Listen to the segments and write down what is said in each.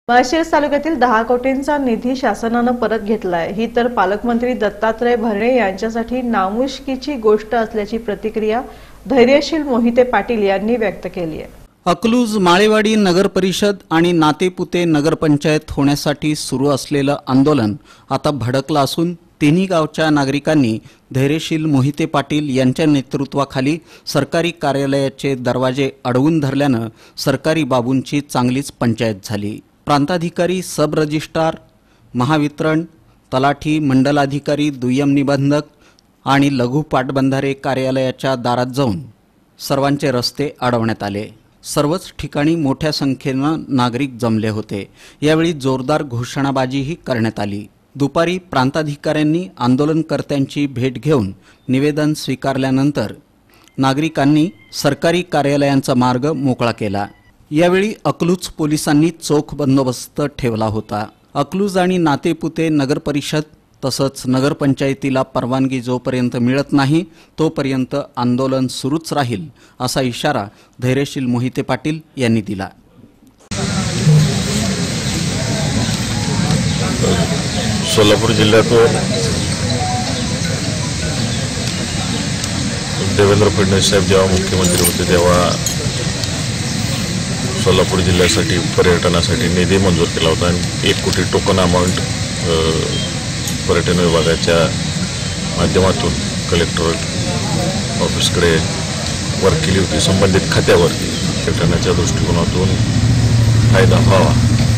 माळशिरस तालुक्यातील 10 कोटींचा निधी शासनाने परत घेतलाय। ही तर पालकमंत्री दत्तात्रय भरणे यांच्यासाठी नामुष्कीची गोष्ट असल्याची प्रतिक्रिया धैर्यशील मोहिते पाटील यांनी व्यक्त केली आहे। अकलूज माळेवाडी नगर परिषद आणि नातेपुते नगरपंचायत होण्यासाठी सुरू असलेलं आंदोलन आता भडकलं असून तिन्ही गावच्या नागरिकांनी धैर्यशील मोहिते पाटील यांच्या नेतृत्वाखाली सरकारी कार्यालयाचे दरवाजे अडवून धरल्यानं सरकारी बाबूंची चांगलीच पंचायत झाली। प्रांताधिकारी, सब रजिस्ट्रार, महावितरण, तलाठी, मंडलाधिकारी, दुय्यम निबंधक आणि लघु पाटबंधारे कार्यालयाच्या दारात जाऊन सर्वांचे रस्ते अडवण्यात आले। सर्वच ठिकाणी मोठ्या संख्येनं नागरिक जमले होते। यावेळी जोरदार घोषणाबाजीही करण्यात आली। दुपारी प्रांताधिकाऱ्यांनी आंदोलनकर्त्यांची भेट घेऊन निवेदन स्वीकारल्यानंतर नागरिकांनी सरकारी कार्यालयांचा मार्ग मोकळा केला। यावेळी अकलूज पोलिसांनी चोख बंदोबस्त ठेवला होता। अकलूज आणि नातेपुते नगरपरिषद तसंच नगरपंचायतीला परवानगी जोपर्यंत मिळत नाही तोपर्यंत आंदोलन सुरूच राहील असा इशारा धैर्यशील मोहिते पाटील यांनी दिला। सोलापूर जिल्ह्यातून देवेंद्र फडणवीस साहेब जेव्हा मुख्यमंत्री होते तेव्हा सोलापूर जिल्ह्यासाठी पर्यटनासाठी निधी मंजूर केला होता आणि 1 कोटी टोकन अमाउंट पर्यटन विभागाच्या माध्यमातून कलेक्टर ऑफिसकडे वर्क केली होती। संबंधित खात्यावर पर्यटनाच्या दृष्टिकोनातून फायदा व्हावा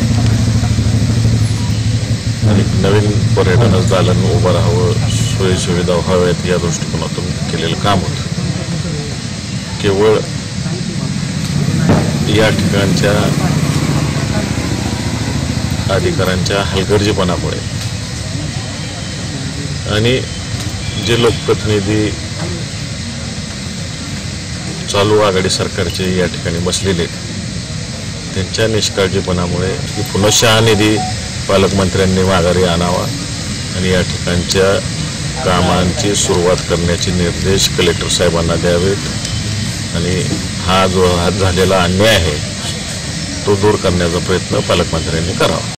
आणि नवीन पर्यटन दालन उभं राहावं, सोयी सुविधा व्हाव्यात या दृष्टिकोनातून केलेलं काम होतं। केवळ या ठिकाणच्या अधिकाऱ्यांच्या हलगर्जीपणामुळे आणि जे लोकप्रतिनिधी चालू आघाडी सरकारचे या ठिकाणी बसलेले त्यांच्या निष्काळजीपणामुळे ही पुनश्च हा निधी पालकमंत्र्यांनी माघारी आणावा आणि या ठिकाणच्या कामांची सुरुवात करण्याचे निर्देश कलेक्टर साहेबांना द्यावेत आणि हा जो झालेला अन्याय आहे तो दूर करण्याचा प्रयत्न पालकमंत्र्यांनी करावा।